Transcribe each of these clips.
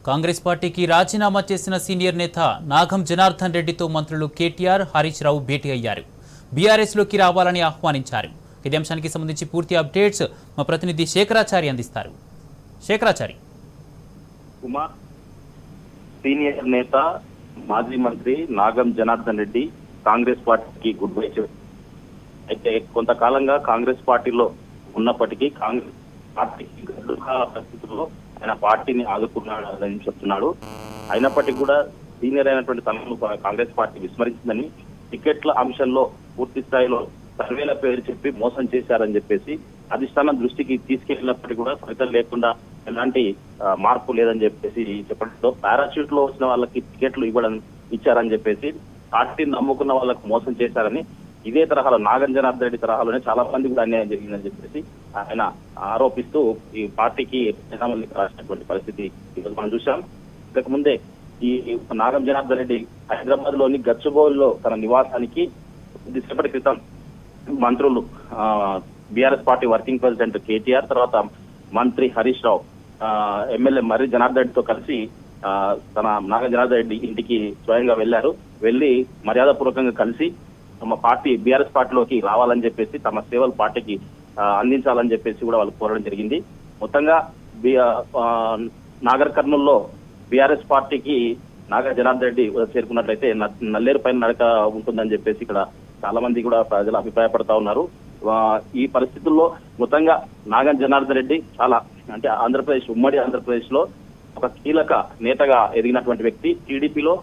కాంగ్రెస్ పార్టీకి రాజీనామా చేసిన సీనియర్ నేత నాగం జనార్దన్ రెడ్డితో మంత్రులు KTR, హరీష్ రావు భేటీ అయ్యారు. బీఆర్ఎస్లోకి రావాలని ఆహ్వానించారు. ఇదే అంశానికి సంబంధించి పూర్తి అప్డేట్స్ మా ప్రతినిధి శేఖరాచారి అందిస్తారు. శేఖరాచారి. కుమార్, సీనియర్ నేత మాజీ మంత్రి నాగం జనార్దన్ రెడ్డి కాంగ్రెస్ పార్టీకి గుడ్ బై చెప్పారు. అయితే కొంతకాలంగా కాంగ్రెస్ పార్టీలో ఉన్నప్పటికీ కాంగ్రెస్ పార్టీకి పరిస్థితుల్లో ఆయన పార్టీని ఆదుకున్నాడని చెప్తున్నాడు. అయినప్పటికీ కూడా సీనియర్ అయినటువంటి తనను కాంగ్రెస్ పార్టీ విస్మరించిందని, టికెట్ల అంశంలో పూర్తి స్థాయిలో సర్వేల పేరు చెప్పి మోసం చేశారని చెప్పేసి అధిష్టానం దృష్టికి తీసుకెళ్లినప్పటికీ కూడా ఫలితం లేకుండా ఎలాంటి మార్పు లేదని చెప్పేసి చెప్పడంతో పారాషూట్ లో వచ్చిన వాళ్ళకి టికెట్లు ఇచ్చారని చెప్పేసి పార్టీని నమ్ముకున్న వాళ్ళకు మోసం చేశారని, ఇదే తరహాలో నాగం జనార్దన్ రెడ్డి తరహాలోనే చాలా మంది కూడా అన్యాయం జరిగిందని చెప్పేసి ఆయన ఆరోపిస్తూ ఈ పార్టీకి రాసినటువంటి పరిస్థితి ఈరోజు మనం చూసాం. ఇంతకు ముందే ఈ నాగం జనార్దన్ రెడ్డి హైదరాబాద్ లోని గచ్చిబౌలిలో తన నివాసానికి కొద్దిసేపటి క్రితం మంత్రులు BRS party working president KTR, తర్వాత మంత్రి హరీష్ రావు, ఎమ్మెల్యే మర్రి జనార్దన్ రెడ్డితో కలిసి తన నాగం జనార్దన్ రెడ్డి ఇంటికి స్వయంగా వెళ్లారు. వెళ్లి మర్యాదపూర్వకంగా కలిసి తమ పార్టీ బీఆర్ఎస్ పార్టీలోకి రావాలని చెప్పేసి, తమ సేవలు పార్టీకి అందించాలని చెప్పేసి కూడా వాళ్ళు కోరడం జరిగింది. మొత్తంగా నాగర్ కర్నూల్లో బీఆర్ఎస్ పార్టీకి నాగ జనార్దన్ రెడ్డి చేరుకున్నట్లయితే నల్లేరు పైన నడక ఉంటుందని చెప్పేసి ఇక్కడ చాలా మంది కూడా ప్రజలు అభిప్రాయపడతా ఉన్నారు. ఈ పరిస్థితుల్లో మొత్తంగా నాగం జనార్దన్ రెడ్డి చాలా అంటే ఉమ్మడి ఆంధ్రప్రదేశ్ లో ఒక కీలక నేతగా ఎదిగినటువంటి వ్యక్తి. టీడీపీలో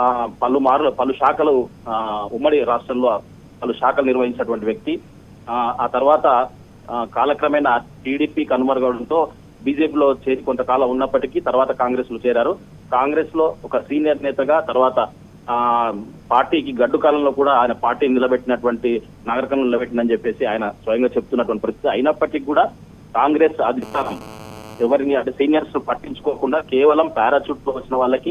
పలు శాఖలు, ఉమ్మడి రాష్ట్రంలో పలు శాఖలు నిర్వహించినటువంటి వ్యక్తి. ఆ తర్వాత కాలక్రమేణా టీడీపీ కనుమరుగవడంతో బీజేపీలో చేరి కొంతకాలం ఉన్నప్పటికీ తర్వాత కాంగ్రెస్ లో చేరారు. కాంగ్రెస్ లో ఒక సీనియర్ నేతగా, తర్వాత పార్టీకి గడ్డు కాలంలో కూడా ఆయన పార్టీని నిలబెట్టినటువంటి నాగరికంలో నిలబెట్టిందని చెప్పేసి ఆయన స్వయంగా చెప్తున్నటువంటి పరిస్థితి. అయినప్పటికీ కూడా కాంగ్రెస్ అధిష్టానం ఎవరిని అంటే సీనియర్స్ పట్టించుకోకుండా కేవలం పారాచూట్ లో వచ్చిన వాళ్ళకి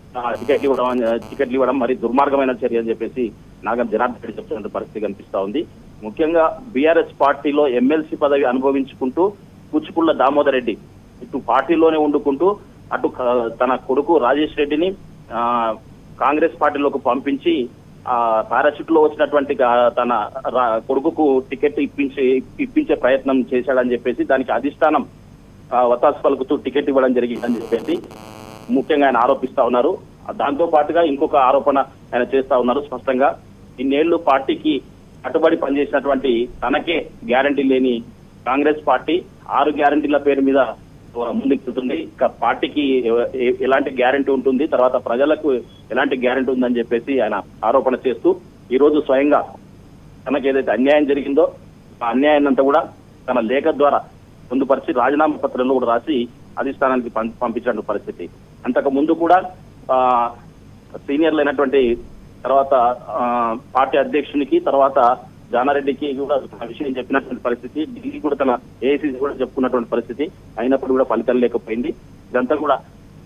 టికెట్లు ఇవ్వడం మరి దుర్మార్గమైన చర్య అని చెప్పేసి నాగం జనార్దన్ రెడ్డి చెప్తున్న పరిస్థితి కనిపిస్తా ఉంది. ముఖ్యంగా బీఆర్ఎస్ పార్టీలో ఎమ్మెల్సీ పదవి అనుభవించుకుంటూ కూచుకుళ్ల దామోదర్ రెడ్డి ఇటు పార్టీలోనే ఉండుకుంటూ అటు తన కొడుకు రాజేష్ రెడ్డిని కాంగ్రెస్ పార్టీలోకి పంపించి పారాషూట్ లో వచ్చినటువంటి తన కొడుకుకు టికెట్ ఇప్పించే ప్రయత్నం చేశాడని చెప్పేసి దానికి అధిష్టానం వతాసు పలుకుతూ టికెట్ ఇవ్వడం జరిగిందని చెప్పేసి ముఖ్యంగా ఆయన ఆరోపిస్తా ఉన్నారు. దాంతో పాటుగా ఇంకొక ఆరోపణ ఆయన చేస్తా ఉన్నారు. స్పష్టంగా ఇన్నేళ్లు పార్టీకి కట్టుబడి పనిచేసినటువంటి తనకే గ్యారంటీ లేని కాంగ్రెస్ పార్టీ 6 గ్యారంటీల పేరు మీద ముందుకెళ్తుంది. ఇక పార్టీకి ఎలాంటి గ్యారంటీ ఉంటుంది, తర్వాత ప్రజలకు ఎలాంటి గ్యారంటీ ఉందని చెప్పేసి ఆయన ఆరోపణ చేస్తూ ఈ రోజు స్వయంగా తనకు ఏదైతే అన్యాయం జరిగిందో ఆ అన్యాయాన్ని అంతా కూడా తన లేఖ ద్వారా పొందుపరిచి రాజీనామా పత్రంలో కూడా రాసి అధిష్టానానికి పంపించిన పరిస్థితి. అంతకు ముందు కూడా సీనియర్లు అయినటువంటి తర్వాత పార్టీ అధ్యక్షునికి, తర్వాత జానారెడ్డికి కూడా విషయం చెప్పినటువంటి పరిస్థితి, ఢిల్లీ కూడా తన ఏఐసీసీ కూడా చెప్పుకున్నటువంటి పరిస్థితి. అయినప్పుడు కూడా ఫలితం లేకపోయింది. ఇదంతా కూడా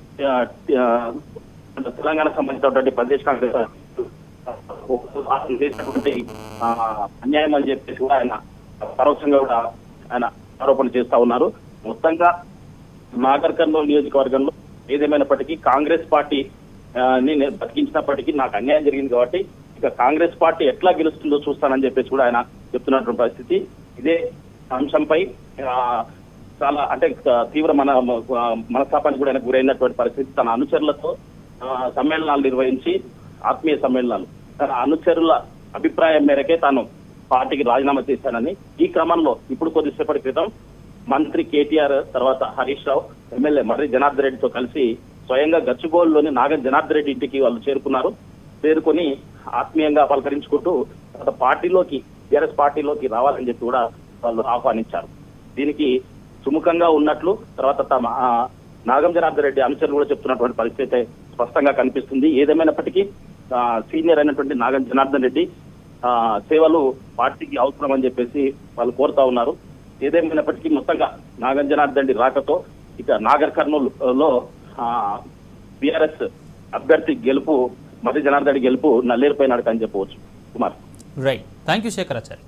తెలంగాణ సంబంధించినటువంటి ప్రదేశ్ కాంగ్రెస్ చేసినటువంటి అన్యాయం అని చెప్పేసి కూడా ఆయన పరోక్షంగా కూడా ఆయన ఆరోపణ చేస్తా ఉన్నారు. మొత్తంగా నాగర్ కర్నూలు నియోజకవర్గంలో ఏదేమైనప్పటికీ కాంగ్రెస్ పార్టీ బతికించినప్పటికీ నాకు అన్యాయం జరిగింది కాబట్టి ఇక కాంగ్రెస్ పార్టీ ఎట్లా గెలుస్తుందో చూస్తానని చెప్పేసి కూడా ఆయన చెప్తున్నటువంటి పరిస్థితి. ఇదే అంశంపై చాలా అంటే తీవ్ర మనస్తాపానికి కూడా ఆయన గురైనటువంటి పరిస్థితి. తన అనుచరులతో సమ్మేళనాలు నిర్వహించి, ఆత్మీయ సమ్మేళనాలు, తన అనుచరుల అభిప్రాయం మేరకే తాను పార్టీకి రాజీనామా చేశానని, ఈ క్రమంలో ఇప్పుడు కొద్దిసేపటి క్రితం మంత్రి KTR, తర్వాత హరీష్ రావు, ఎమ్మెల్యే మర్రి జనార్దన్ రెడ్డితో కలిసి స్వయంగా గచ్చిబౌలిలోని నాగం జనార్దన్ రెడ్డి ఇంటికి వాళ్ళు చేరుకున్నారు. చేరుకొని ఆత్మీయంగా పలకరించుకుంటూ తర్వాత పార్టీలోకి, బీఆర్ఎస్ పార్టీలోకి రావాలని చెప్పి కూడా వాళ్ళు ఆహ్వానించారు. దీనికి సుముఖంగా ఉన్నట్లు తర్వాత తమ నాగం జనార్దన్ రెడ్డి అనుచరులు కూడా చెప్తున్నటువంటి పరిస్థితి స్పష్టంగా కనిపిస్తుంది. ఏదేమైనప్పటికీ సీనియర్ అయినటువంటి నాగం జనార్దన్ రెడ్డి సేవలు పార్టీకి అవసరం అని చెప్పేసి వాళ్ళు కోరుతా ఉన్నారు. ఏదేమైనప్పటికీ మొత్తంగా నాగం జనార్దన్ రెడ్డి రాకతో ఇక నాగర్ కర్నూలు లో బీఆర్ఎస్ అభ్యర్థి గెలుపు, మర్రి జనార్దన్ రెడ్డి గెలుపు నల్లేరుపై నడక అని చెప్పవచ్చు. Kumar. Right, thank you Shekharachari.